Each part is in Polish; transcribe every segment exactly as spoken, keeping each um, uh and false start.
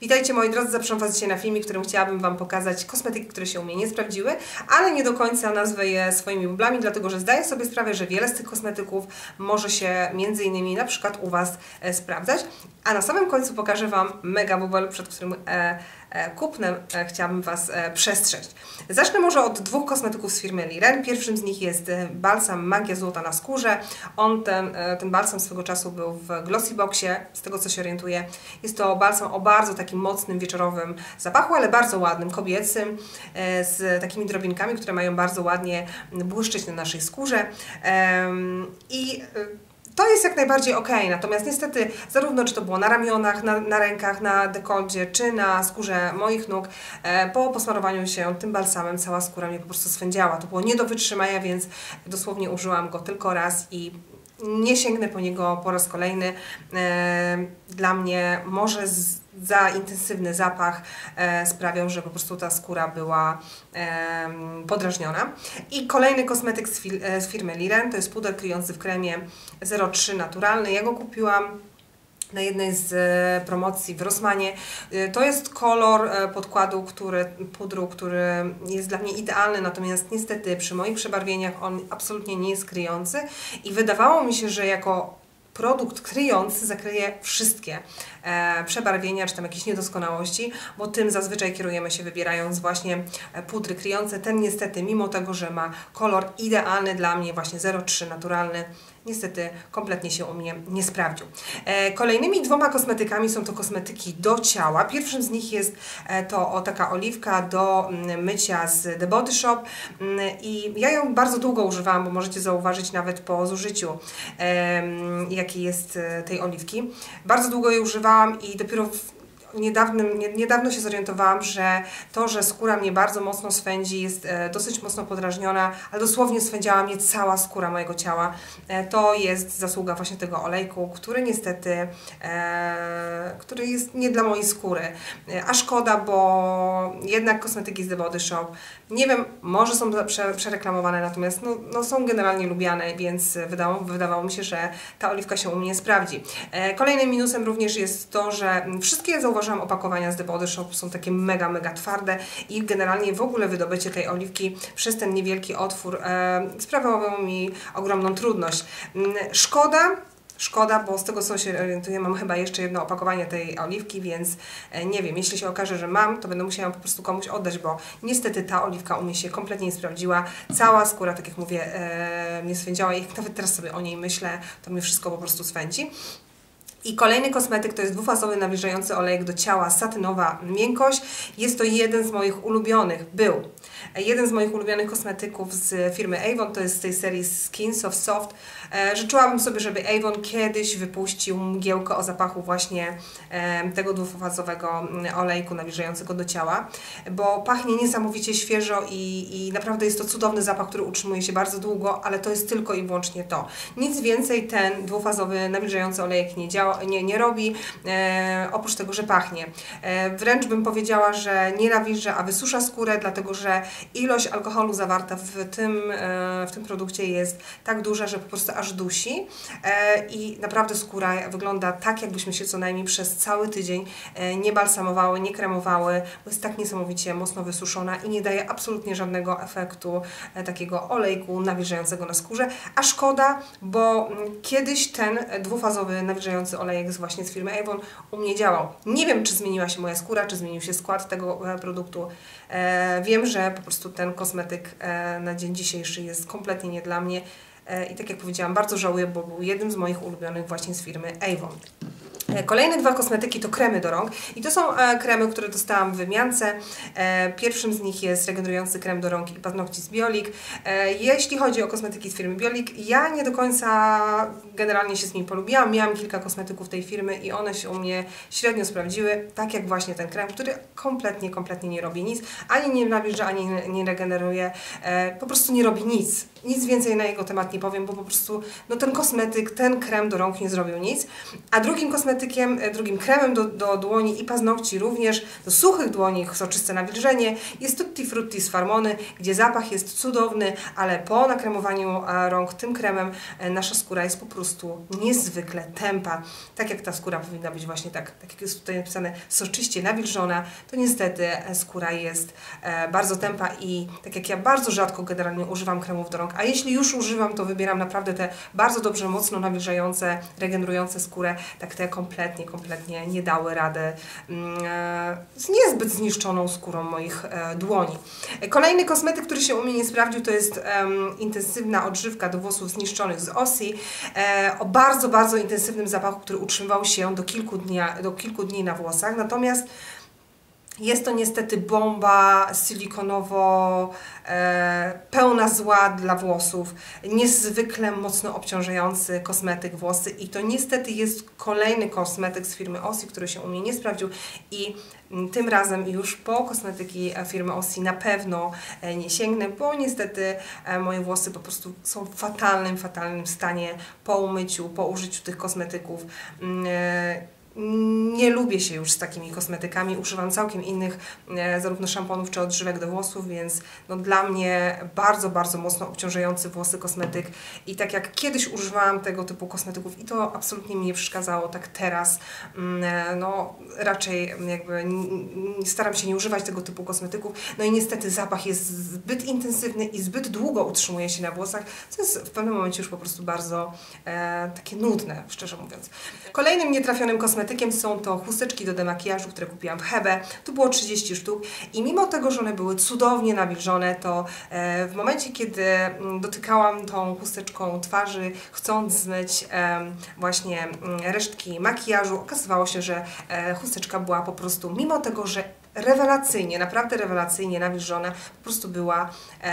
Witajcie moi drodzy, zapraszam Was dzisiaj na filmik, w którym chciałabym Wam pokazać kosmetyki, które się u mnie nie sprawdziły, ale nie do końca nazwę je swoimi bublami, dlatego że zdaję sobie sprawę, że wiele z tych kosmetyków może się między innymi na przykład u Was e, sprawdzać. A na samym końcu pokażę Wam mega bubel, przed którym e, e, kupnem e, chciałabym Was e, przestrzec. Zacznę może od dwóch kosmetyków z firmy Liren. Pierwszym z nich jest balsam Magia Złota na skórze. On, ten, e, ten balsam swego czasu był w Glossy Boxie, z tego co się orientuję. Jest to balsam o bardzo takim mocnym, wieczorowym zapachu, ale bardzo ładnym, kobiecym, e, z takimi drobinkami, które mają bardzo ładnie błyszczeć na naszej skórze. E, I e, to jest jak najbardziej ok, natomiast niestety zarówno czy to było na ramionach, na, na rękach, na dekolcie, czy na skórze moich nóg, e, po posmarowaniu się tym balsamem cała skóra mnie po prostu swędziała. To było nie do wytrzymania, więc dosłownie użyłam go tylko raz i nie sięgnę po niego po raz kolejny. E, dla mnie może z, za intensywny zapach e, sprawiał, że po prostu ta skóra była e, podrażniona. I kolejny kosmetyk z, fil, e, z firmy Liren, to jest puder kryjący w kremie zero trzy naturalny. Ja go kupiłam na jednej z promocji w Rossmanie. To jest kolor podkładu, który, pudru, który jest dla mnie idealny, natomiast niestety przy moich przebarwieniach on absolutnie nie jest kryjący i wydawało mi się, że jako produkt kryjący zakryje wszystkie e, przebarwienia czy tam jakieś niedoskonałości, bo tym zazwyczaj kierujemy się wybierając właśnie pudry kryjące. Ten niestety, mimo tego, że ma kolor idealny dla mnie, właśnie zero trzy naturalny, niestety kompletnie się u mnie nie sprawdził. E, kolejnymi dwoma kosmetykami są to kosmetyki do ciała. Pierwszym z nich jest e, to o, taka oliwka do m, mycia z The Body Shop m, i ja ją bardzo długo używałam, bo możecie zauważyć nawet po zużyciu e, jakiej jest e, tej oliwki. Bardzo długo jej używałam i dopiero w Niedawnym, niedawno się zorientowałam, że to, że skóra mnie bardzo mocno swędzi, jest e, dosyć mocno podrażniona, ale dosłownie swędziała mnie cała skóra mojego ciała. E, to jest zasługa właśnie tego olejku, który niestety, e, który jest nie dla mojej skóry. E, a szkoda, bo jednak kosmetyki z The Body Shop, nie wiem, może są prze, przereklamowane, natomiast no, no są generalnie lubiane, więc wydało, wydawało mi się, że ta oliwka się u mnie sprawdzi. E, kolejnym minusem również jest to, że wszystkie zauważyłam, opakowania z The Body Shop są takie mega, mega twarde i generalnie w ogóle wydobycie tej oliwki przez ten niewielki otwór e, sprawiało mi ogromną trudność. Szkoda, Szkoda, bo z tego co się orientuję, mam chyba jeszcze jedno opakowanie tej oliwki, więc e, nie wiem, jeśli się okaże, że mam, to będę musiała po prostu komuś oddać, bo niestety ta oliwka u mnie się kompletnie nie sprawdziła. Cała skóra, tak jak mówię, e, mnie swędziała i jak nawet teraz sobie o niej myślę, to mnie wszystko po prostu swędzi. I kolejny kosmetyk to jest dwufazowy nawilżający olejek do ciała, satynowa miękkość. Jest to jeden z moich ulubionych, był jeden z moich ulubionych kosmetyków z firmy Avon, to jest z tej serii Skin Soft Soft. Życzyłabym sobie, żeby Avon kiedyś wypuścił mgiełkę o zapachu właśnie tego dwufazowego olejku nawilżającego do ciała, bo pachnie niesamowicie świeżo i, i naprawdę jest to cudowny zapach, który utrzymuje się bardzo długo, ale to jest tylko i wyłącznie to. Nic więcej ten dwufazowy nawilżający olejek nie działa, Nie, nie robi, e, oprócz tego, że pachnie. E, wręcz bym powiedziała, że nie nawilża, a wysusza skórę, dlatego że ilość alkoholu zawarta w tym, e, w tym produkcie jest tak duża, że po prostu aż dusi e, i naprawdę skóra wygląda tak, jakbyśmy się co najmniej przez cały tydzień e, nie balsamowały, nie kremowały, bo jest tak niesamowicie mocno wysuszona i nie daje absolutnie żadnego efektu e, takiego olejku nawilżającego na skórze, a szkoda, bo m, kiedyś ten dwufazowy nawilżający olejek z właśnie z firmy Avon u mnie działał. Nie wiem, czy zmieniła się moja skóra, czy zmienił się skład tego e, produktu. E, wiem, że po prostu ten kosmetyk e, na dzień dzisiejszy jest kompletnie nie dla mnie e, i tak jak powiedziałam, bardzo żałuję, bo był jednym z moich ulubionych właśnie z firmy Avon. Kolejne dwa kosmetyki to kremy do rąk i to są e, kremy, które dostałam w wymiance. E, pierwszym z nich jest regenerujący krem do rąk i paznokci z Biolik. E, jeśli chodzi o kosmetyki z firmy Biolik, ja nie do końca generalnie się z nimi polubiłam. Miałam kilka kosmetyków tej firmy i one się u mnie średnio sprawdziły, tak jak właśnie ten krem, który kompletnie, kompletnie nie robi nic. Ani nie nawilża, ani nie regeneruje. E, po prostu nie robi nic. Nic więcej na jego temat nie powiem, bo po prostu no, ten kosmetyk, ten krem do rąk nie zrobił nic. A drugim kosmetykiem kosmetykiem, drugim kremem do, do dłoni i paznokci również, do suchych dłoni, soczyste nawilżenie, jest Tutti Frutti z Farmony, gdzie zapach jest cudowny, ale po nakremowaniu rąk tym kremem nasza skóra jest po prostu niezwykle tępa. Tak jak ta skóra powinna być właśnie tak, tak jak jest tutaj napisane, soczyście nawilżona, to niestety skóra jest bardzo tępa i tak jak ja bardzo rzadko generalnie używam kremów do rąk, a jeśli już używam, to wybieram naprawdę te bardzo dobrze, mocno nawilżające, regenerujące skórę, tak te kompletnie, kompletnie nie dały rady z niezbyt zniszczoną skórą moich dłoni. Kolejny kosmetyk, który się u mnie nie sprawdził, to jest um, intensywna odżywka do włosów zniszczonych z Ossie e, o bardzo, bardzo intensywnym zapachu, który utrzymywał się do kilku dni, do kilku dni na włosach, natomiast jest to niestety bomba silikonowo e, pełna zła dla włosów, niezwykle mocno obciążający kosmetyk włosy i to niestety jest kolejny kosmetyk z firmy Ossie, który się u mnie nie sprawdził i tym razem już po kosmetyki firmy Ossie na pewno nie sięgnę, bo niestety moje włosy po prostu są w fatalnym, fatalnym stanie po umyciu, po użyciu tych kosmetyków. Nie lubię się już z takimi kosmetykami, używam całkiem innych e, zarówno szamponów czy odżywek do włosów, więc no, dla mnie bardzo, bardzo mocno obciążający włosy kosmetyk i tak jak kiedyś używałam tego typu kosmetyków i to absolutnie mi nie przeszkadzało, tak teraz mm, no, raczej jakby staram się nie używać tego typu kosmetyków, no i niestety zapach jest zbyt intensywny i zbyt długo utrzymuje się na włosach, co jest w pewnym momencie już po prostu bardzo e, takie nudne, szczerze mówiąc. Kolejnym nietrafionym kosmetykiem są to chusteczki do demakijażu, które kupiłam w Hebe. Tu było trzydzieści sztuk i mimo tego, że one były cudownie nawilżone, to e, w momencie, kiedy dotykałam tą chusteczką twarzy, chcąc zmyć e, właśnie resztki makijażu, okazywało się, że e, chusteczka była po prostu, mimo tego, że rewelacyjnie, naprawdę rewelacyjnie nawilżona, po prostu była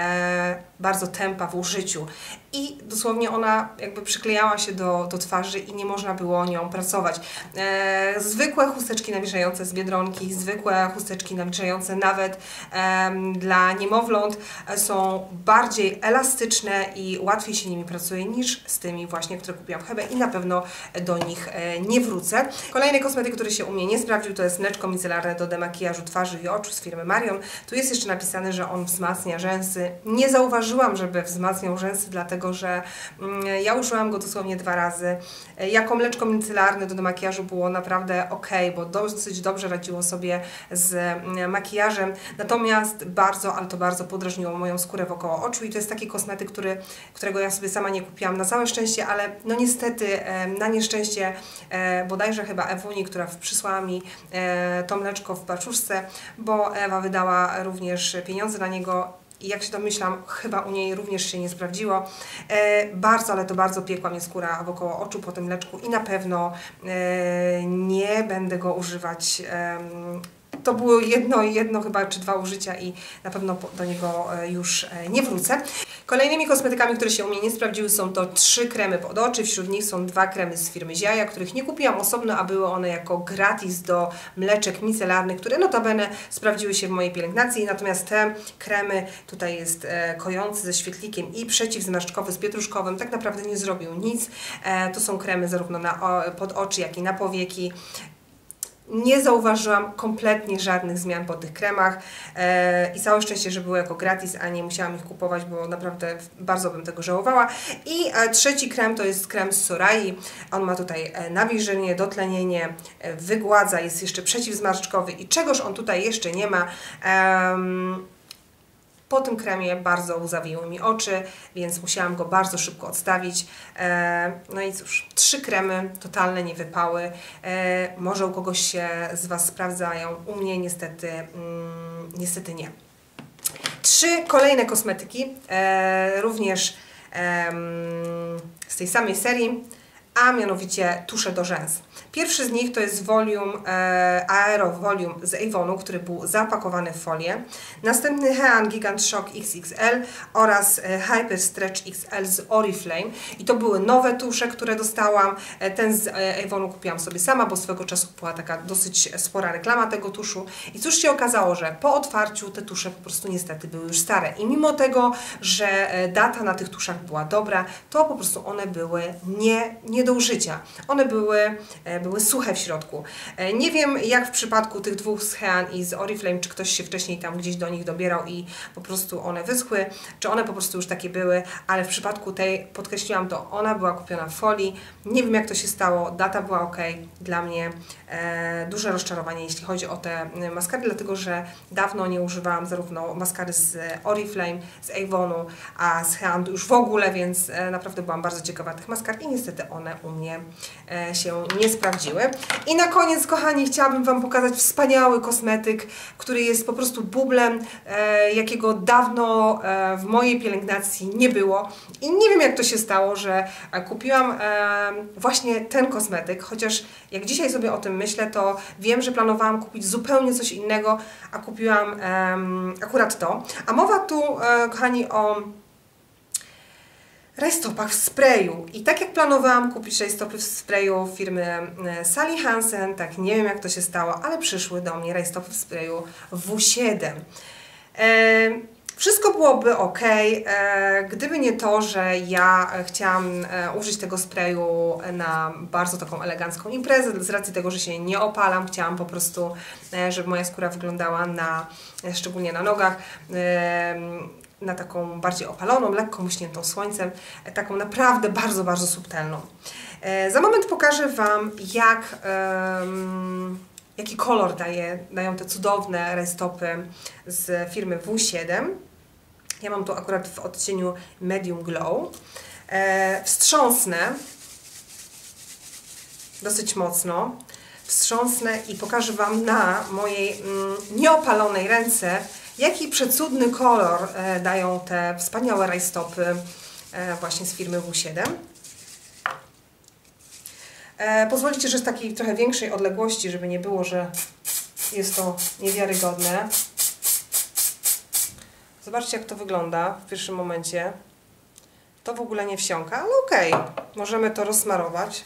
e, bardzo tępa w użyciu i dosłownie ona jakby przyklejała się do, do twarzy i nie można było nią pracować. E, zwykłe chusteczki nawilżające z Biedronki, zwykłe chusteczki nawilżające nawet e, dla niemowląt są bardziej elastyczne i łatwiej się nimi pracuje niż z tymi właśnie, które kupiłam w Hebe i na pewno do nich e, nie wrócę. Kolejny kosmetyk, który się u mnie nie sprawdził, to jest mleczko micelarne do demakijażu twarzy i oczu z firmy Marion. Tu jest jeszcze napisane, że on wzmacnia rzęsy. Nie zauważyłam, żeby wzmacniał rzęsy, dlatego że mm, ja użyłam go dosłownie dwa razy. Jako mleczko micelarne do makijażu było naprawdę ok, bo dosyć dobrze radziło sobie z mm, makijażem. Natomiast bardzo, ale to bardzo podrażniło moją skórę wokoło oczu i to jest taki kosmetyk, który, którego ja sobie sama nie kupiłam na całe szczęście, ale no niestety e, na nieszczęście e, bodajże chyba Ewuni, która przysłała mi e, to mleczko w paczuszce, bo Ewa wydała również pieniądze na niego i jak się domyślam, chyba u niej również się nie sprawdziło. E, bardzo, ale to bardzo piekła mnie skóra wokoło oczu po tym mleczku i na pewno e, nie będę go używać. E, to było jedno, jedno chyba, czy dwa użycia i na pewno do niego już nie wrócę. Kolejnymi kosmetykami, które się u mnie nie sprawdziły, są to trzy kremy pod oczy. Wśród nich są dwa kremy z firmy Ziaja, których nie kupiłam osobno, a były one jako gratis do mleczek micelarnych, które notabene sprawdziły się w mojej pielęgnacji. Natomiast te kremy, tutaj jest e, kojący ze świetlikiem i przeciwzmarszczkowy z pietruszkowym, tak naprawdę nie zrobił nic. E, to są kremy zarówno na, o, pod oczy, jak i na powieki. Nie zauważyłam kompletnie żadnych zmian po tych kremach e, i całe szczęście, że były jako gratis, a nie musiałam ich kupować, bo naprawdę bardzo bym tego żałowała. I e, trzeci krem to jest krem z Sorai. On ma tutaj e, nawilżenie, dotlenienie, e, wygładza, jest jeszcze przeciwzmarszczkowy i czegoż on tutaj jeszcze nie ma. E, Po tym kremie bardzo łzawiły mi oczy, więc musiałam go bardzo szybko odstawić. E, no i cóż, trzy kremy, totalne niewypały. E, może u kogoś się z Was sprawdzają, u mnie niestety, mm, niestety nie. Trzy kolejne kosmetyki, e, również e, z tej samej serii, a mianowicie tusze do rzęs. Pierwszy z nich to jest Volume, e, Aero Volume z Avonu, który był zapakowany w folię. Następny Hean Gigant Shock X X L oraz e, Hyper Stretch X L z Oriflame. I to były nowe tusze, które dostałam. E, ten z e, Avonu kupiłam sobie sama, bo swego czasu była taka dosyć spora reklama tego tuszu. I cóż się okazało, że po otwarciu te tusze po prostu niestety były już stare. I mimo tego, że e, data na tych tuszach była dobra, to po prostu one były nie, nie do użycia. One były, były suche w środku. Nie wiem, jak w przypadku tych dwóch z Hean i z Oriflame, czy ktoś się wcześniej tam gdzieś do nich dobierał i po prostu one wyschły, czy one po prostu już takie były, ale w przypadku tej, podkreśliłam to, ona była kupiona w folii. Nie wiem, jak to się stało, data była ok. Dla mnie e, duże rozczarowanie, jeśli chodzi o te maskary, dlatego że dawno nie używałam zarówno maskary z Oriflame, z Avonu, a z Hean już w ogóle, więc e, naprawdę byłam bardzo ciekawa tych maskar i niestety one u mnie e, się nie sprawdziły. I na koniec, kochani, chciałabym Wam pokazać wspaniały kosmetyk, który jest po prostu bublem, e, jakiego dawno e, w mojej pielęgnacji nie było. I nie wiem, jak to się stało, że e, kupiłam e, właśnie ten kosmetyk, chociaż jak dzisiaj sobie o tym myślę, to wiem, że planowałam kupić zupełnie coś innego, a kupiłam e, akurat to. A mowa tu, e, kochani, o rajstopach w sprayu. I tak jak planowałam kupić rajstopy w sprayu firmy Sally Hansen, tak nie wiem, jak to się stało, ale przyszły do mnie rajstopy w sprayu W siedem. E, wszystko byłoby ok, e, gdyby nie to, że ja chciałam e, użyć tego sprayu na bardzo taką elegancką imprezę, z racji tego, że się nie opalam, chciałam po prostu, e, żeby moja skóra wyglądała na, e, szczególnie na nogach, e, na taką bardziej opaloną, lekko muśniętą słońcem, taką naprawdę bardzo, bardzo subtelną. E, za moment pokażę Wam, jak, um, jaki kolor daje, dają te cudowne rajstopy z firmy W siedem. Ja mam tu akurat w odcieniu Medium Glow. E, wstrząsnę dosyć mocno, wstrząsnę i pokażę Wam na mojej mm, nieopalonej ręce, jaki przecudny kolor e, dają te wspaniałe rajstopy e, właśnie z firmy W siedem. E, pozwolicie, że z takiej trochę większej odległości, żeby nie było, że jest to niewiarygodne. Zobaczcie, jak to wygląda w pierwszym momencie. To w ogóle nie wsiąka, ale okej, okay. Możemy to rozsmarować.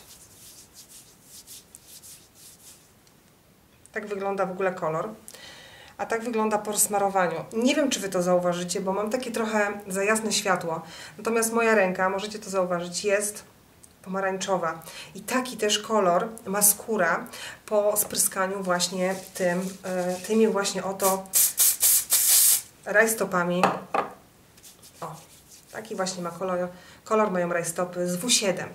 Tak wygląda w ogóle kolor. A tak wygląda po rozsmarowaniu. Nie wiem, czy Wy to zauważycie, bo mam takie trochę za jasne światło. Natomiast moja ręka, możecie to zauważyć, jest pomarańczowa. I taki też kolor ma skóra po spryskaniu właśnie tym, tymi właśnie oto rajstopami. O, taki właśnie ma kolor, kolor mają rajstopy z W siedem.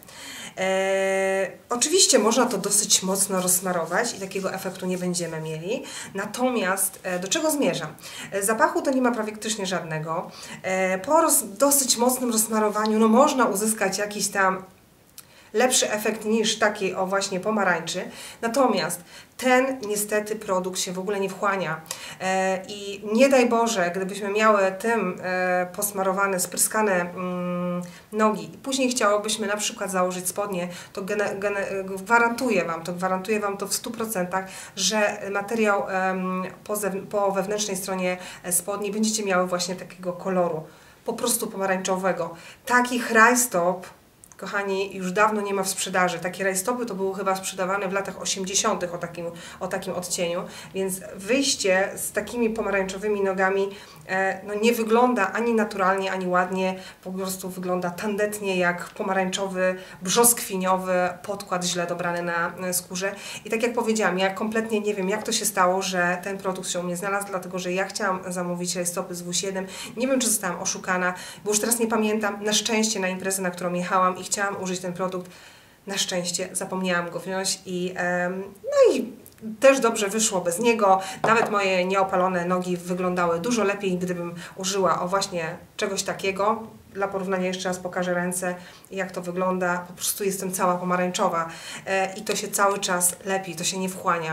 Eee, oczywiście można to dosyć mocno rozsmarować i takiego efektu nie będziemy mieli. Natomiast e, do czego zmierzam? E, zapachu to nie ma praktycznie żadnego. E, po roz, dosyć mocnym rozsmarowaniu no można uzyskać jakiś tam lepszy efekt niż taki o właśnie pomarańczy. Natomiast ten niestety produkt się w ogóle nie wchłania. E, I nie daj Boże, gdybyśmy miały tym e, posmarowane, spryskane mm, nogi i później chciałobyśmy na przykład założyć spodnie, to gene, gene, gwarantuję Wam, to gwarantuję Wam to w stu procentach, że materiał em, po, po wewnętrznej stronie spodni będziecie miały właśnie takiego koloru, po prostu pomarańczowego. Takich rajstop, kochani, już dawno nie ma w sprzedaży. Takie rajstopy to były chyba sprzedawane w latach osiemdziesiątych o takim, o takim odcieniu, więc wyjście z takimi pomarańczowymi nogami e, no nie wygląda ani naturalnie, ani ładnie, po prostu wygląda tandetnie jak pomarańczowy, brzoskwiniowy podkład źle dobrany na skórze. I tak jak powiedziałam, ja kompletnie nie wiem, jak to się stało, że ten produkt się u mnie znalazł, dlatego że ja chciałam zamówić rajstopy z W siedem. Nie wiem, czy zostałam oszukana, bo już teraz nie pamiętam. Na szczęście na imprezę, na którą jechałam i chciałam użyć ten produkt, na szczęście zapomniałam go wziąć i um, no i też dobrze wyszło bez niego. Nawet moje nieopalone nogi wyglądały dużo lepiej, gdybym użyła o właśnie czegoś takiego. Dla porównania jeszcze raz pokażę ręce, jak to wygląda. Po prostu jestem cała pomarańczowa e, i to się cały czas lepi, to się nie wchłania.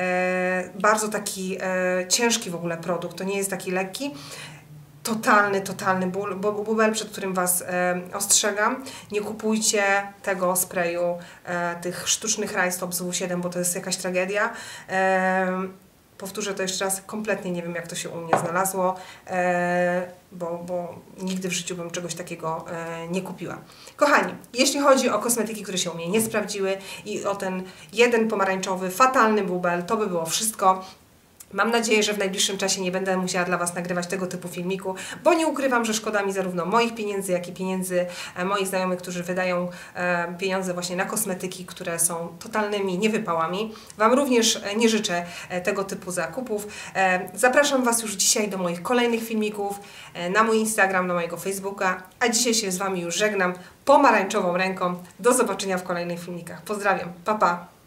E, bardzo taki e, ciężki w ogóle produkt, to nie jest taki lekki. Totalny, totalny ból, bo bubel, przed którym Was e, ostrzegam. Nie kupujcie tego sprayu, e, tych sztucznych rajstop z W siedem, bo to jest jakaś tragedia. E, powtórzę to jeszcze raz, kompletnie nie wiem, jak to się u mnie znalazło, e, bo, bo nigdy w życiu bym czegoś takiego e, nie kupiła. Kochani, jeśli chodzi o kosmetyki, które się u mnie nie sprawdziły i o ten jeden pomarańczowy, fatalny bubel, to by było wszystko. Mam nadzieję, że w najbliższym czasie nie będę musiała dla Was nagrywać tego typu filmiku, bo nie ukrywam, że szkoda mi zarówno moich pieniędzy, jak i pieniędzy moich znajomych, którzy wydają pieniądze właśnie na kosmetyki, które są totalnymi niewypałami. Wam również nie życzę tego typu zakupów. Zapraszam Was już dzisiaj do moich kolejnych filmików, na mój Instagram, na mojego Facebooka, a dzisiaj się z Wami już żegnam pomarańczową ręką. Do zobaczenia w kolejnych filmikach. Pozdrawiam. Pa, pa!